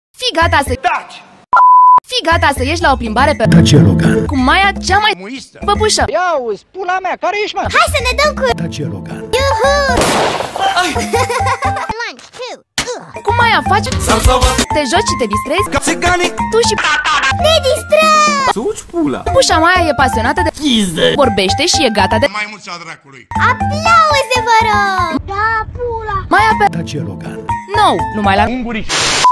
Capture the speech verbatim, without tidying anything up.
Fii gata să... Taci! Fii gata să ieși la o plimbare pe... Tace, Logan. Cu Maia cea mai... Muistă! păpușă. Ia uzi, pula mea, care ești, mă? Hai să ne dăm cu... Tace, Logan. One, two, uh. Cu Maia faci... Te joci și te distrezi. Tu și... Ne distrăm! Suci pula! Păpușa Maia e pasionată de... Vorbește și e gata de... Mai mult a dracului! Aplauze, vă rog! Da, pula! Maia pe... Tace, Logan. Nou, numai la... Ungurici!